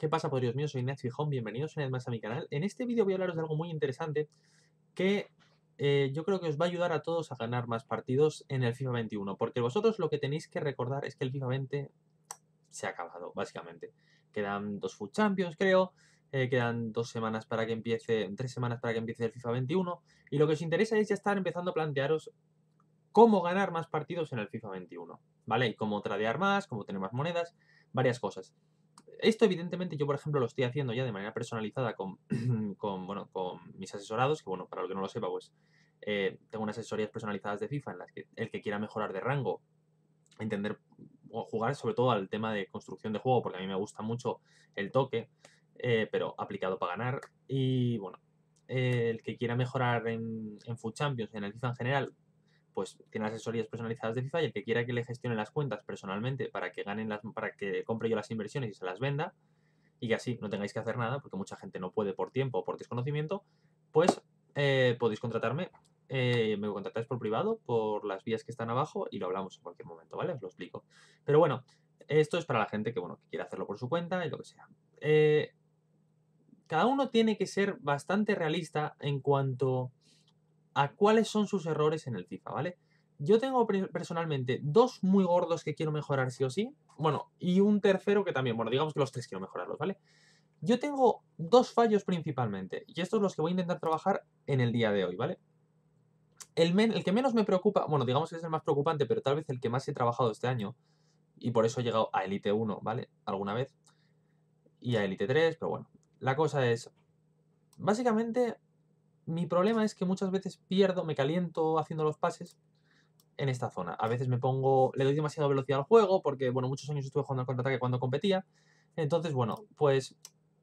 ¿Qué pasa, por Dios mío? Soy Ignacio Gijón, bienvenidos una vez más a mi canal. En este vídeo voy a hablaros de algo muy interesante que yo creo que os va a ayudar a todos a ganar más partidos en el FIFA 21, porque vosotros lo que tenéis que recordar es que el FIFA 20 se ha acabado, básicamente. Quedan 2 FUT Champions, creo, quedan 2 semanas para que empiece, 3 semanas para que empiece el FIFA 21, y lo que os interesa es ya estar empezando a plantearos cómo ganar más partidos en el FIFA 21, ¿vale? Y cómo tradear más, cómo tener más monedas, varias cosas. Esto, evidentemente, yo, por ejemplo, lo estoy haciendo ya de manera personalizada con, bueno, con mis asesorados, que, bueno, para el que no lo sepa, pues tengo unas asesorías personalizadas de FIFA en las que el que quiera mejorar de rango, entender o jugar sobre todo al tema de construcción de juego, porque a mí me gusta mucho el toque, pero aplicado para ganar. Y, bueno, el que quiera mejorar en FUT Champions, en el FIFA en general, pues tiene las asesorías personalizadas de FIFA, y el que quiera que le gestione las cuentas personalmente para que para que compre yo las inversiones y se las venda, y que así no tengáis que hacer nada, porque mucha gente no puede por tiempo o por desconocimiento, pues podéis contratarme. Me contactáis por privado, por las vías que están abajo, y lo hablamos en cualquier momento, ¿vale? Os lo explico. Pero bueno, esto es para la gente que, bueno, que quiere hacerlo por su cuenta y lo que sea. Cada uno tiene que ser bastante realista en cuanto a cuáles son sus errores en el FIFA, ¿vale? Yo tengo personalmente 2 muy gordos que quiero mejorar sí o sí. Bueno, y un tercero que también, bueno, digamos que los 3 quiero mejorarlos, ¿vale? Yo tengo 2 fallos principalmente, y estos son los que voy a intentar trabajar en el día de hoy, ¿vale? El que menos me preocupa, bueno, digamos que es el más preocupante, pero tal vez el que más he trabajado este año, y por eso he llegado a Elite 1, ¿vale? Alguna vez, y a Elite 3, pero bueno. La cosa es, básicamente, mi problema es que muchas veces pierdo, me caliento haciendo los pases en esta zona. A veces le doy demasiada velocidad al juego porque, bueno, muchos años estuve jugando al contraataque cuando competía. Entonces, bueno, pues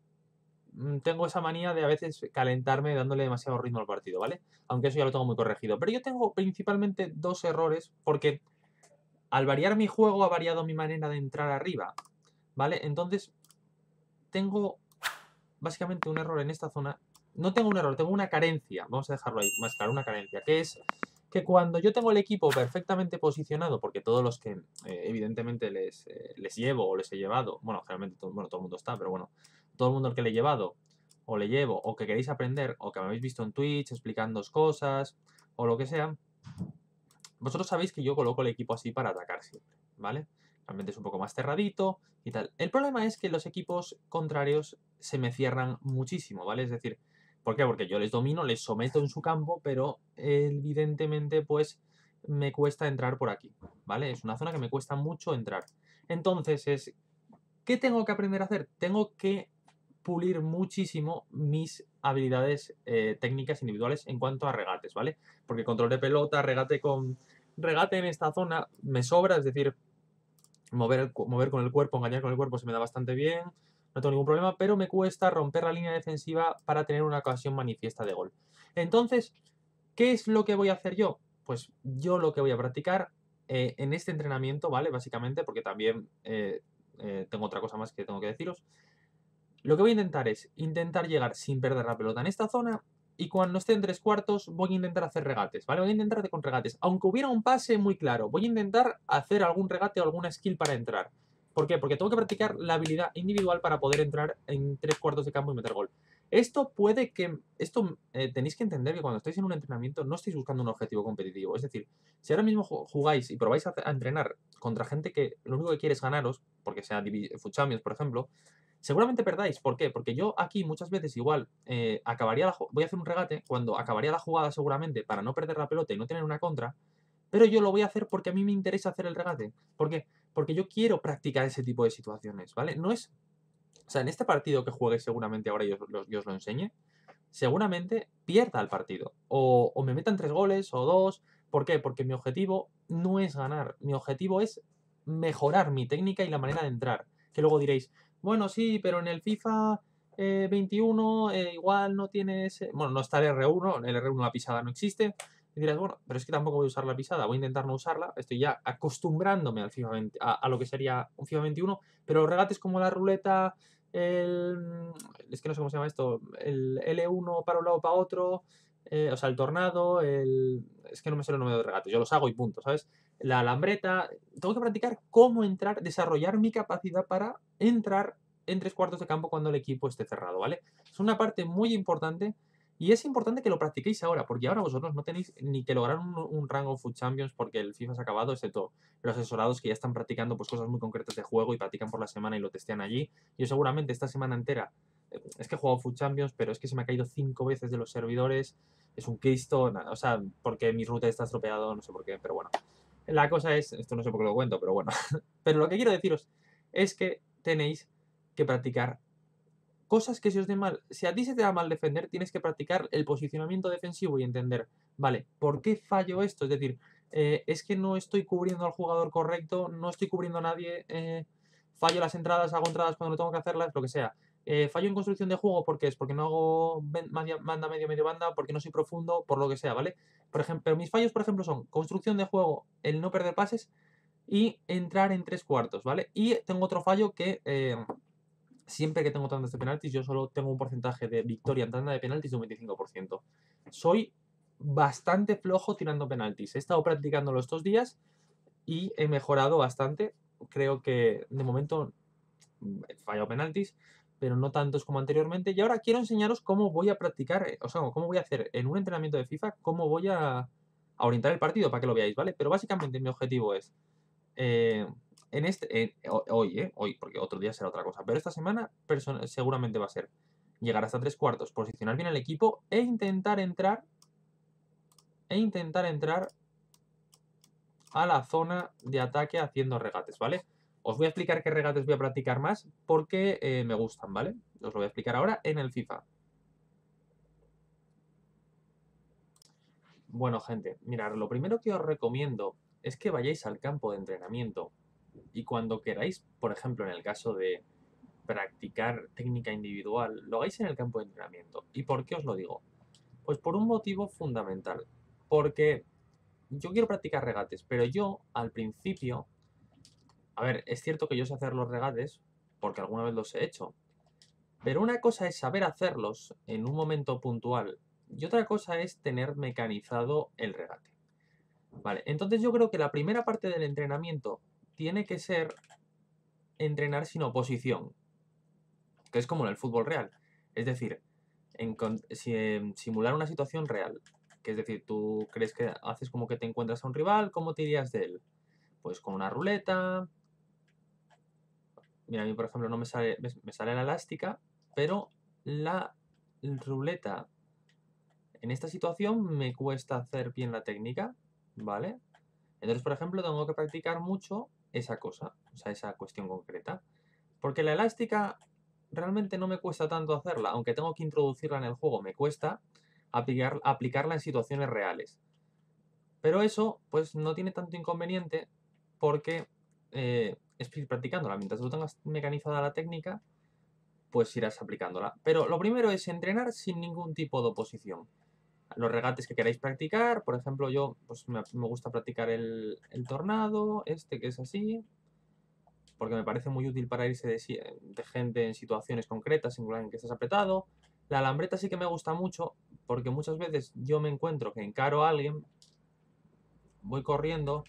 tengo esa manía de a veces calentarme dándole demasiado ritmo al partido, ¿vale? Aunque eso ya lo tengo muy corregido. Pero yo tengo principalmente 2 errores porque al variar mi juego ha variado mi manera de entrar arriba, ¿vale? Entonces, tengo básicamente un error en esta zona. No tengo un error, tengo una carencia. Vamos a dejarlo ahí más claro, una carencia, que es que cuando yo tengo el equipo perfectamente posicionado, porque todos los que evidentemente les llevo o les he llevado, bueno, generalmente bueno, todo el mundo está, pero bueno, todo el mundo al que le he llevado o le llevo o que queréis aprender o que me habéis visto en Twitch explicando cosas o lo que sea, vosotros sabéis que yo coloco el equipo así para atacar siempre, ¿vale? Realmente es un poco más cerradito y tal. El problema es que los equipos contrarios se me cierran muchísimo, ¿vale? Es decir, ¿por qué? Porque yo les domino, les someto en su campo, pero evidentemente pues me cuesta entrar por aquí, ¿vale? Es una zona que me cuesta mucho entrar. Entonces, ¿qué tengo que aprender a hacer? Tengo que pulir muchísimo mis habilidades técnicas individuales en cuanto a regates, ¿vale? Porque control de pelota, regate en esta zona me sobra, es decir, mover con el cuerpo, engañar con el cuerpo se me da bastante bien, no tengo ningún problema, pero me cuesta romper la línea defensiva para tener una ocasión manifiesta de gol. Entonces, ¿qué es lo que voy a hacer yo? Pues yo lo que voy a practicar en este entrenamiento, ¿vale? Básicamente, porque también tengo otra cosa más que tengo que deciros. Lo que voy a intentar es intentar llegar sin perder la pelota en esta zona, y cuando esté en 3 cuartos voy a intentar hacer regates, ¿vale? Voy a intentar hacer con regates. Aunque hubiera un pase muy claro, voy a intentar hacer algún regate o alguna skill para entrar. ¿Por qué? Porque tengo que practicar la habilidad individual para poder entrar en 3 cuartos de campo y meter gol. Esto tenéis que entender que cuando estáis en un entrenamiento no estáis buscando un objetivo competitivo. Es decir, si ahora mismo jugáis y probáis a entrenar contra gente que lo único que quiere es ganaros, porque sea FUT Champions, por ejemplo, seguramente perdáis. ¿Por qué? Porque yo aquí muchas veces igual voy a hacer un regate cuando acabaría la jugada seguramente para no perder la pelota y no tener una contra, pero yo lo voy a hacer porque a mí me interesa hacer el regate. ¿Por qué? Porque yo quiero practicar ese tipo de situaciones, ¿vale? No es... O sea, en este partido que juegue seguramente ahora yo os lo enseñe, seguramente pierda el partido. O me metan 3 goles o 2. ¿Por qué? Porque mi objetivo no es ganar. Mi objetivo es mejorar mi técnica y la manera de entrar. Que luego diréis, bueno, sí, pero en el FIFA 21 igual no tienes... Bueno, no está el R1, el R1 la pisada no existe. Y dirás, bueno, pero es que tampoco voy a usar la pisada, voy a intentar no usarla. Estoy ya acostumbrándome al FIFA 20, a lo que sería un FIFA 21, pero los regates como la ruleta, el, es que no sé cómo se llama esto, el L1 para un lado para otro, o sea, el tornado, es que no me sé los nombres de regates, yo los hago y punto, ¿sabes? La alambreta, tengo que practicar cómo entrar, desarrollar mi capacidad para entrar en 3/4 de campo cuando el equipo esté cerrado, ¿vale? Es una parte muy importante y es importante que lo practiquéis ahora, porque ahora vosotros no tenéis ni que lograr un rango Foot Champions porque el FIFA se ha acabado, excepto los asesorados que ya están practicando pues cosas muy concretas de juego y practican por la semana y lo testean allí. Yo seguramente esta semana entera, es que he jugado Foot Champions, pero es que se me ha caído 5 veces de los servidores, es un Cristo, o sea, porque mi ruta está estropeado, no sé por qué, pero bueno. La cosa es, esto no sé por qué lo cuento, pero bueno. Pero lo que quiero deciros es que tenéis que practicar cosas que se os den mal. Si a ti se te da mal defender, tienes que practicar el posicionamiento defensivo y entender, vale, ¿por qué fallo esto? Es decir, es que no estoy cubriendo al jugador correcto, no estoy cubriendo a nadie, fallo las entradas, hago entradas cuando no tengo que hacerlas, lo que sea. Fallo en construcción de juego, ¿por qué es? Porque no hago banda, medio banda, porque no soy profundo, por lo que sea, ¿vale? Por ejemplo, pero mis fallos, por ejemplo, son construcción de juego, el no perder pases y entrar en 3/4, ¿vale? Y tengo otro fallo que siempre que tengo tandas de penaltis, yo solo tengo un porcentaje de victoria en tanda de penaltis de un 25%. Soy bastante flojo tirando penaltis. He estado practicándolo estos días y he mejorado bastante. Creo que de momento he fallado penaltis, pero no tantos como anteriormente. Y ahora quiero enseñaros cómo voy a practicar, o sea, cómo voy a hacer en un entrenamiento de FIFA, cómo voy a orientar el partido para que lo veáis, ¿vale? Pero básicamente mi objetivo es eh, hoy, porque otro día será otra cosa, pero esta semana seguramente va a ser llegar hasta 3/4, posicionar bien el equipo e intentar entrar a la zona de ataque haciendo regates, ¿vale? Os voy a explicar qué regates voy a practicar más porque me gustan, ¿vale? Os lo voy a explicar ahora en el FIFA. Bueno, gente, mirad, lo primero que os recomiendo es que vayáis al campo de entrenamiento y cuando queráis, por ejemplo, en el caso de practicar técnica individual, lo hagáis en el campo de entrenamiento. ¿Y por qué os lo digo? Pues por un motivo fundamental. Porque yo quiero practicar regates, pero yo al principio, a ver, es cierto que yo sé hacer los regates, porque alguna vez los he hecho, pero una cosa es saber hacerlos en un momento puntual y otra cosa es tener mecanizado el regate. Vale, entonces yo creo que la primera parte del entrenamiento tiene que ser entrenar sin oposición, que es como en el fútbol real. Es decir, simular una situación real. Que es decir, tú crees que haces como que te encuentras a un rival, ¿cómo te irías de él? Pues con una ruleta. Mira, a mí por ejemplo no me sale la elástica, pero la ruleta en esta situación me cuesta hacer bien la técnica, ¿vale? Entonces, por ejemplo, tengo que practicar mucho esa cosa, o sea, esa cuestión concreta. Porque la elástica realmente no me cuesta tanto hacerla, aunque tengo que introducirla en el juego, me cuesta aplicarla en situaciones reales. Pero eso, pues no tiene tanto inconveniente porque es ir practicándola. Mientras tú tengas mecanizada la técnica, pues irás aplicándola. Pero lo primero es entrenar sin ningún tipo de oposición. Los regates que queráis practicar, por ejemplo, yo pues me gusta practicar el tornado, este que es así, porque me parece muy útil para irse de gente en situaciones concretas en que estás apretado. La alambreta sí que me gusta mucho, porque muchas veces yo me encuentro que encaro a alguien, voy corriendo,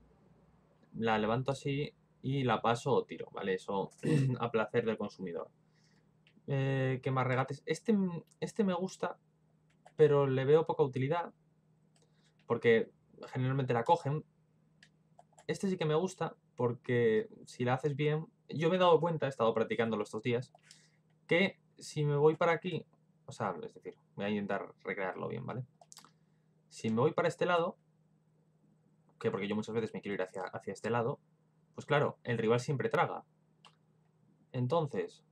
la levanto así y la paso o tiro, ¿vale? Eso a placer del consumidor. ¿Qué más regates? Este me gusta, pero le veo poca utilidad, porque generalmente la cogen. Este sí que me gusta, porque si la haces bien, yo me he dado cuenta, he estado practicándolo estos días, que si me voy para aquí, o sea, es decir, voy a intentar recrearlo bien, ¿vale? Si me voy para este lado, que porque yo muchas veces me quiero ir hacia este lado, pues claro, el rival siempre traga. Entonces,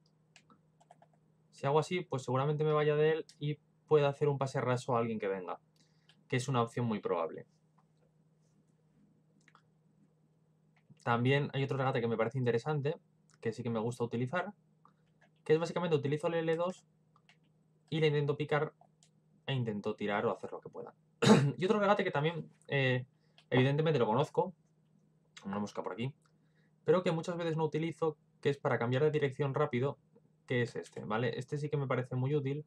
si hago así, pues seguramente me vaya de él y pueda hacer un pase raso a alguien que venga, que es una opción muy probable. También hay otro regate que me parece interesante, que sí que me gusta utilizar, que es básicamente utilizo el L2 y le intento picar e intento tirar o hacer lo que pueda. Y otro regate que también, evidentemente lo conozco, una mosca por aquí, pero que muchas veces no utilizo, que es para cambiar de dirección rápido, que es este, ¿vale? Este sí que me parece muy útil,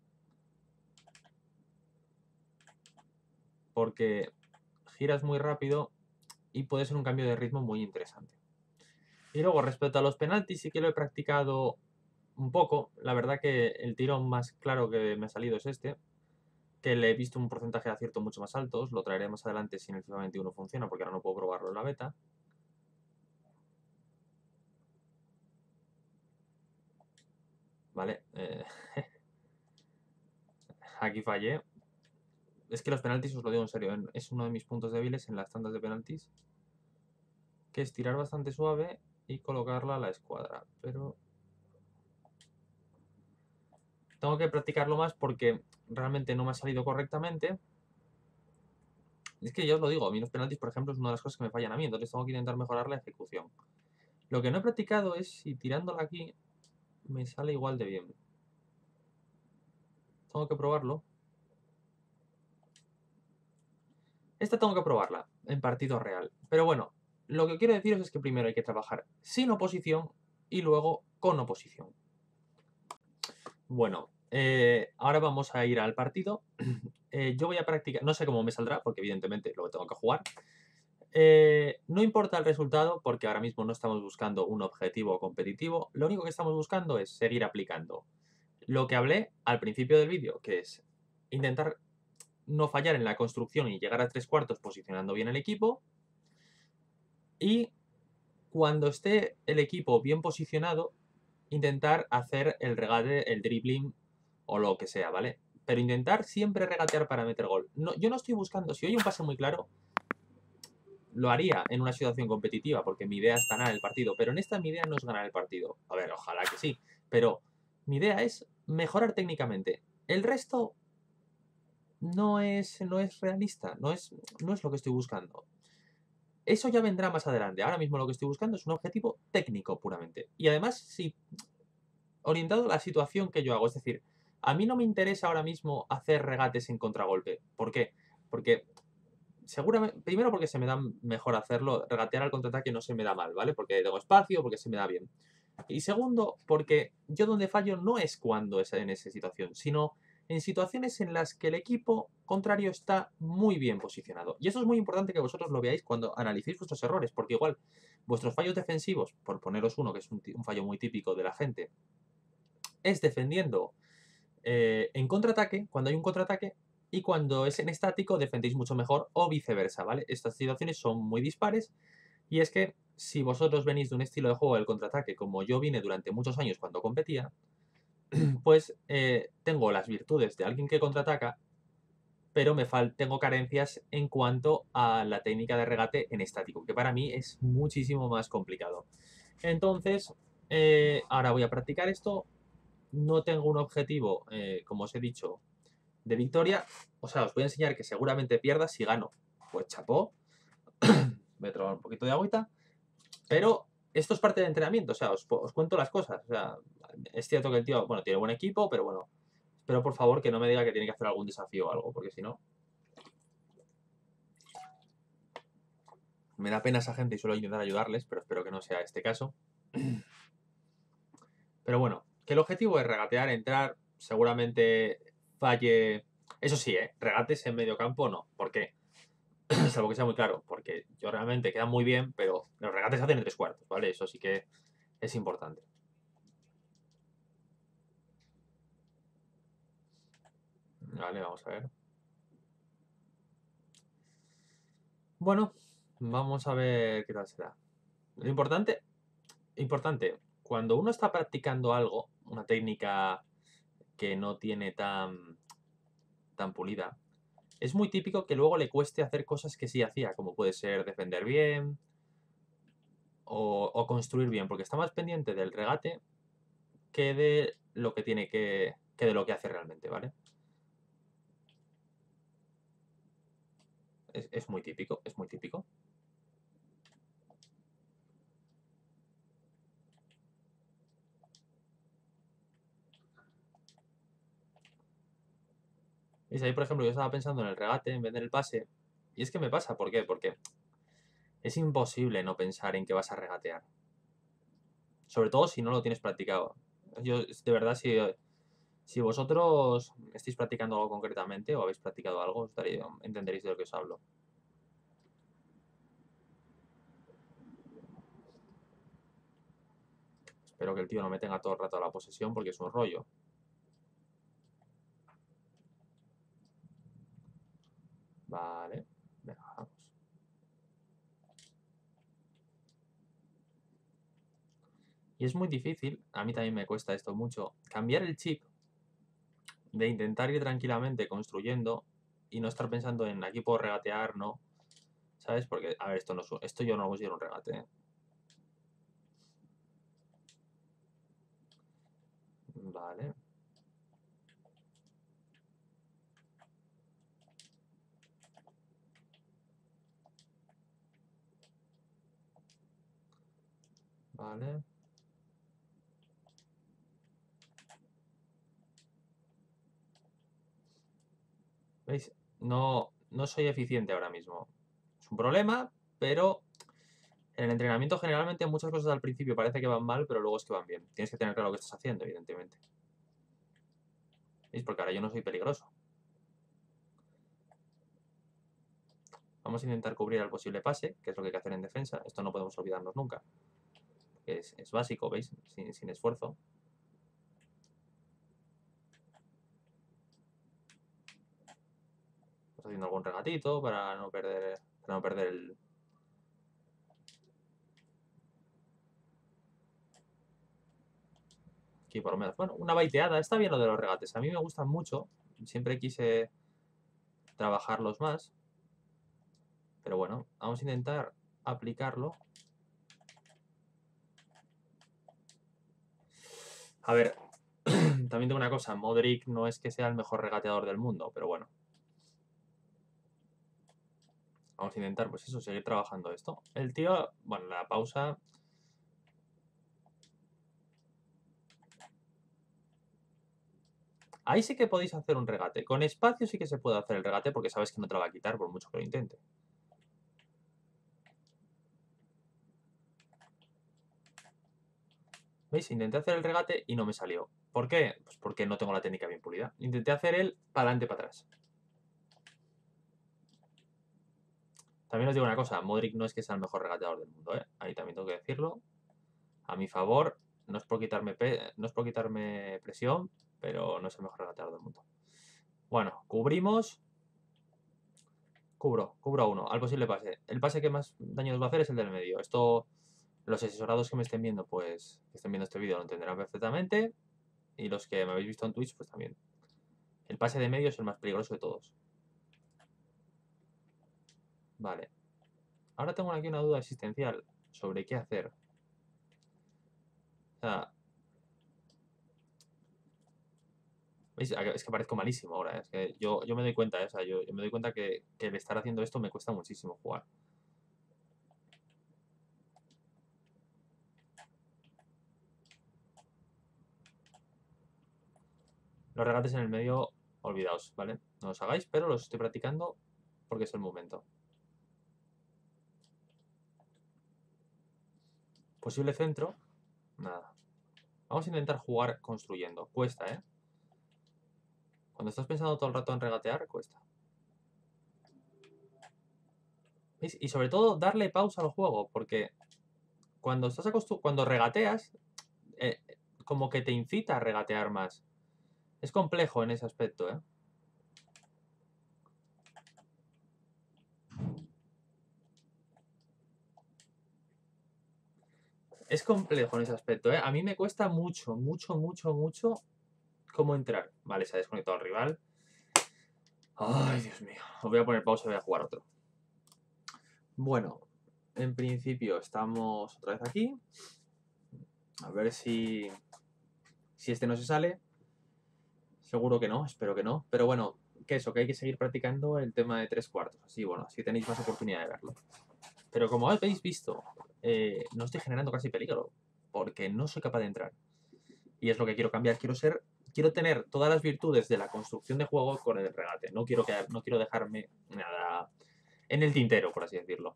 porque giras muy rápido y puede ser un cambio de ritmo muy interesante. Y luego, respecto a los penaltis, sí que lo he practicado un poco. La verdad que el tiro más claro que me ha salido es este, que le he visto un porcentaje de acierto mucho más alto. Lo traeré más adelante si en el FIFA 21 funciona, porque ahora no puedo probarlo en la beta. Vale, aquí fallé. Es que los penaltis, os lo digo en serio, es uno de mis puntos débiles en las tandas de penaltis, que es tirar bastante suave y colocarla a la escuadra. Pero tengo que practicarlo más porque realmente no me ha salido correctamente. Es que ya os lo digo, a mí los penaltis, por ejemplo, es una de las cosas que me fallan a mí, entonces tengo que intentar mejorar la ejecución. Lo que no he practicado es si tirándola aquí me sale igual de bien. Tengo que probarlo. Esta tengo que probarla en partido real. Pero bueno, lo que quiero deciros es que primero hay que trabajar sin oposición y luego con oposición. Bueno, ahora vamos a ir al partido. Yo voy a practicar, no sé cómo me saldrá, porque evidentemente lo tengo que jugar. No importa el resultado, porque ahora mismo no estamos buscando un objetivo competitivo. Lo único que estamos buscando es seguir aplicando lo que hablé al principio del vídeo, que es intentar no fallar en la construcción y llegar a 3/4 posicionando bien el equipo. Y cuando esté el equipo bien posicionado, intentar hacer el regate, el dribbling o lo que sea, ¿vale? Pero intentar siempre regatear para meter gol. No, yo no estoy buscando, si hay un pase muy claro, lo haría en una situación competitiva, porque mi idea es ganar el partido. Pero en esta mi idea no es ganar el partido. A ver, ojalá que sí. Pero mi idea es mejorar técnicamente. El resto no es realista, no es lo que estoy buscando. Eso ya vendrá más adelante. Ahora mismo lo que estoy buscando es un objetivo técnico puramente. Y además, sí, orientado a la situación que yo hago. Es decir, a mí no me interesa ahora mismo hacer regates en contragolpe. ¿Por qué? Porque seguramente, primero porque se me da mejor hacerlo, regatear al contraataque no se me da mal, ¿vale? Porque tengo espacio, porque se me da bien. Y segundo, porque yo donde fallo no es cuando es en esa situación, sino en situaciones en las que el equipo contrario está muy bien posicionado. Y eso es muy importante que vosotros lo veáis cuando analicéis vuestros errores, porque igual vuestros fallos defensivos, por poneros uno, que es un fallo muy típico de la gente, es defendiendo en contraataque, cuando hay un contraataque, y cuando es en estático defendéis mucho mejor o viceversa, ¿vale? Estas situaciones son muy dispares y es que si vosotros venís de un estilo de juego del contraataque como yo vine durante muchos años cuando competía, pues tengo las virtudes de alguien que contraataca, pero tengo carencias en cuanto a la técnica de regate en estático, que para mí es muchísimo más complicado. Entonces, ahora voy a practicar esto. No tengo un objetivo, como os he dicho, de victoria. O sea, os voy a enseñar que seguramente pierda. Si gano, pues chapó. Voy a tomar un poquito de agüita. Pero esto es parte del entrenamiento. O sea, os cuento las cosas. O sea, es cierto que el tío, bueno, tiene buen equipo, pero bueno. Espero por favor que no me diga que tiene que hacer algún desafío o algo, porque si no, me da pena esa gente y suelo intentar ayudarles, pero espero que no sea este caso. Pero bueno, que el objetivo es regatear, entrar, seguramente falle. Eso sí, regates en medio campo no. ¿Por qué? Salvo que sea muy claro, porque yo realmente queda muy bien, pero los regates se hacen en 3/4, ¿vale? Eso sí que es importante. Vale, vamos a ver. Bueno, vamos a ver qué tal será. Lo importante, cuando uno está practicando algo, una técnica que no tiene tan pulida, es muy típico que luego le cueste hacer cosas que sí hacía, como puede ser defender bien o construir bien, porque está más pendiente del regate que de lo que tiene que de lo que hace realmente, ¿vale? Es muy típico, es muy típico. Y ahí, por ejemplo, yo estaba pensando en el regate en vez del pase. Y es que me pasa, ¿por qué? Porque es imposible no pensar en que vas a regatear. Sobre todo si no lo tienes practicado. Yo, de verdad, si vosotros estáis practicando algo concretamente o habéis practicado algo, entenderéis de lo que os hablo. Espero que el tío no me tenga todo el rato a la posesión porque es un rollo. Vale. Venga, vamos. Y es muy difícil, a mí también me cuesta esto mucho, cambiar el chip de intentar ir tranquilamente construyendo y no estar pensando en aquí puedo regatear, no. ¿Sabes? Porque, a ver, esto yo no lo considero un regate, ¿eh? Vale. Vale. ¿Veis? No soy eficiente ahora mismo. Es un problema, pero en el entrenamiento generalmente muchas cosas al principio parece que van mal, pero luego es que van bien. Tienes que tener claro lo que estás haciendo, evidentemente. ¿Veis? Porque ahora yo no soy peligroso. Vamos a intentar cubrir al posible pase, que es lo que hay que hacer en defensa. Esto no podemos olvidarnos nunca. Es básico, ¿veis? Sin esfuerzo. Estamos haciendo algún regatito para no perder el... Aquí por lo menos. Bueno, una baiteada. Está bien lo de los regates. A mí me gustan mucho. Siempre quise trabajarlos más. Pero bueno, vamos a intentar aplicarlo. A ver, también tengo una cosa. Modric no es que sea el mejor regateador del mundo, pero bueno. Vamos a intentar, pues eso, seguir trabajando esto. El tío, bueno, la pausa... Ahí sí que podéis hacer un regate. Con espacio sí que se puede hacer el regate porque sabes que no te la va a quitar por mucho que lo intente. ¿Veis? Intenté hacer el regate y no me salió. ¿Por qué? Pues porque no tengo la técnica bien pulida. Intenté hacer el para adelante, para atrás. También os digo una cosa, Modric no es que sea el mejor regateador del mundo, ¿eh? Ahí también tengo que decirlo. A mi favor, no es por quitarme presión, pero no es el mejor regateador del mundo. Bueno, cubrimos. Cubro a uno, al posible pase. El pase que más daño nos va a hacer es el del medio. Esto, los asesorados que me estén viendo, pues, que estén viendo este vídeo lo entenderán perfectamente. Y los que me habéis visto en Twitch, pues también. El pase de medio es el más peligroso de todos. Vale. Ahora tengo aquí una duda existencial sobre qué hacer. O sea, ¿veis? Es que parezco malísimo ahora. Es que yo me doy cuenta, o sea, yo me doy cuenta que el estar haciendo esto me cuesta muchísimo jugar. Los regates en el medio, olvidaos, ¿vale? No los hagáis, pero los estoy practicando porque es el momento. Posible centro. Nada. Vamos a intentar jugar construyendo. Cuesta, ¿eh? Cuando estás pensando todo el rato en regatear, cuesta. ¿Veis? Y sobre todo, darle pausa al juego, porque cuando regateas, eh, como que te incita a regatear más. Es complejo en ese aspecto, ¿eh? Es complejo en ese aspecto, ¿eh? A mí me cuesta mucho, mucho, mucho, mucho cómo entrar. Vale, se ha desconectado el rival. Ay, Dios mío. Os voy a poner pausa y voy a jugar otro. Bueno, en principio estamos otra vez aquí. A ver si este no se sale. Seguro que no, espero que no. Pero bueno, que eso, que hay que seguir practicando el tema de 3/4. Así, bueno, así tenéis más oportunidad de verlo. Pero como habéis visto, no estoy generando casi peligro. Porque no soy capaz de entrar. Y es lo que quiero cambiar. Quiero tener todas las virtudes de la construcción de juego con el regate. No quiero dejarme nada en el tintero, por así decirlo.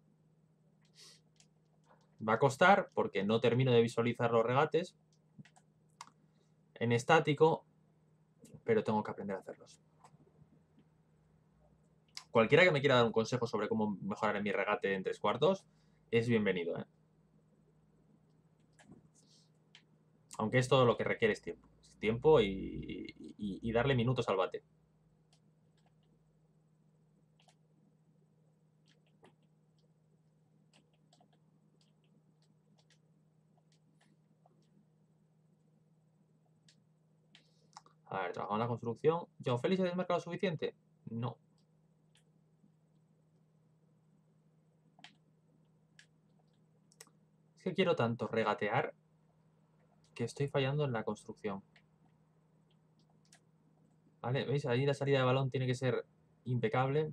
Va a costar porque no termino de visualizar los regates en estático, pero tengo que aprender a hacerlos. Cualquiera que me quiera dar un consejo sobre cómo mejorar en mi regate en 3/4 es bienvenido, ¿eh? Aunque esto lo que requiere es tiempo. Tiempo y darle minutos al bate. A ver, trabajamos en la construcción. ¿John Félix se desmarca lo suficiente? No. Es que quiero tanto regatear que estoy fallando en la construcción. ¿Vale? ¿Veis? Ahí la salida de balón tiene que ser impecable.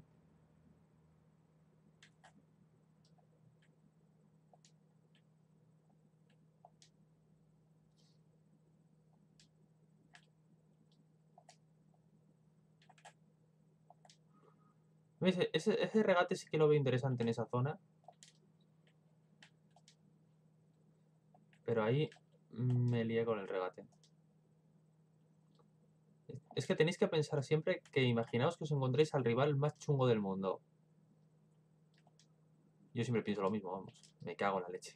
¿Veis? Ese regate sí que lo veo interesante en esa zona. Pero ahí me lié con el regate. Es que tenéis que pensar siempre que imaginaos que os encontréis al rival más chungo del mundo. Yo siempre pienso lo mismo, vamos. Me cago en la leche.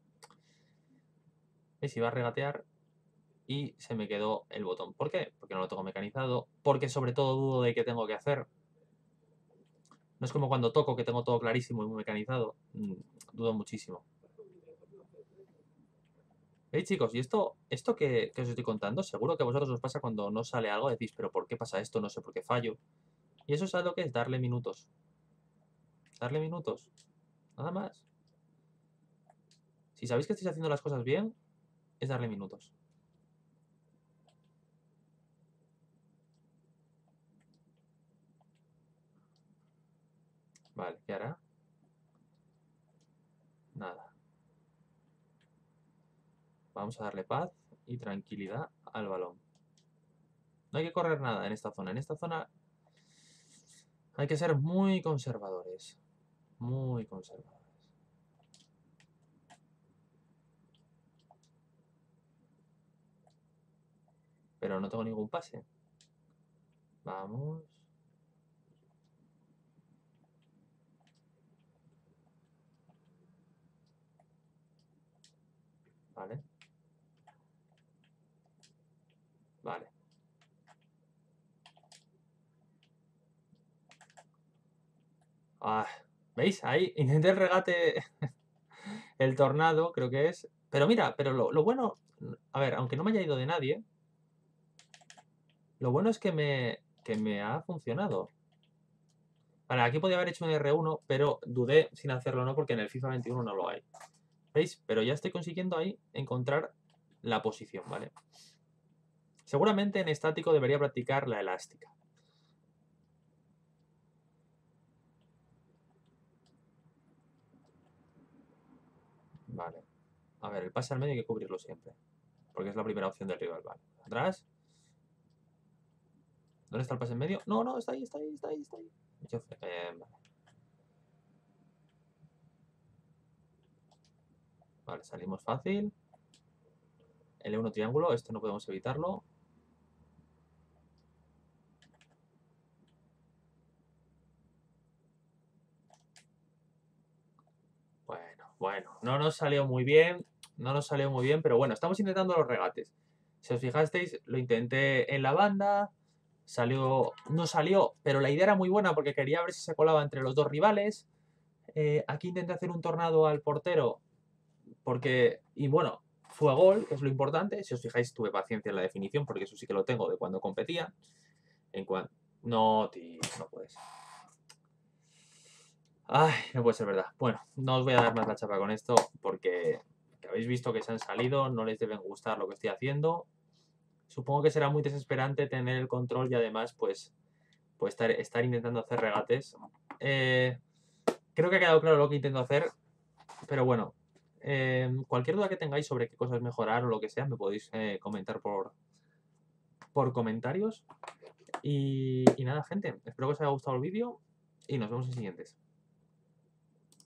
¿Veis? Iba a regatear y se me quedó el botón. ¿Por qué? Porque no lo tengo mecanizado. Porque sobre todo dudo de qué tengo que hacer. No es como cuando toco que tengo todo clarísimo y muy mecanizado. Dudo muchísimo. ¿Veis, chicos? Y esto que os estoy contando, seguro que a vosotros os pasa cuando no sale algo. Decís, pero ¿por qué pasa esto? No sé por qué fallo. Y eso es algo que es darle minutos. Darle minutos. Nada más. Si sabéis que estáis haciendo las cosas bien, es darle minutos. Vale, ¿qué hará? Nada. Vamos a darle paz y tranquilidad al balón. No hay que correr nada en esta zona. En esta zona hay que ser muy conservadores. Muy conservadores. Pero no tengo ningún pase. Vamos. Vale. Vale. Ah, ¿veis? Ahí intenté el regate, el tornado, creo que es. Pero mira, pero lo bueno, a ver, aunque no me haya ido de nadie, lo bueno es que me ha funcionado. Vale, aquí podía haber hecho un R1, pero dudé sin hacerlo, ¿no? Porque en el FIFA 21 no lo hay. ¿Veis? Pero ya estoy consiguiendo ahí encontrar la posición, ¿vale? Seguramente en estático debería practicar la elástica. Vale. A ver, el pase al medio hay que cubrirlo siempre. Porque es la primera opción del rival, vale. Atrás. ¿Dónde está el pase en medio? No, no, está ahí, está ahí, está ahí, está ahí. Vale. Vale, salimos fácil. L1 triángulo, esto no podemos evitarlo. Bueno, no nos salió muy bien, no nos salió muy bien, pero bueno, estamos intentando los regates. Si os fijasteis, lo intenté en la banda, no salió, pero la idea era muy buena porque quería ver si se colaba entre los dos rivales. Aquí intenté hacer un tornado al portero y bueno, fue gol, que es lo importante. Si os fijáis, tuve paciencia en la definición porque eso sí que lo tengo de cuando competía. No, tío, no puedes. Ay, no puede ser verdad. Bueno, no os voy a dar más la chapa con esto porque habéis visto que se han salido, no les deben gustar lo que estoy haciendo. Supongo que será muy desesperante tener el control y además pues estar intentando hacer regates. Creo que ha quedado claro lo que intento hacer, pero bueno, cualquier duda que tengáis sobre qué cosas mejorar o lo que sea, me podéis comentar por comentarios. Y nada, gente, espero que os haya gustado el vídeo y nos vemos en siguientes.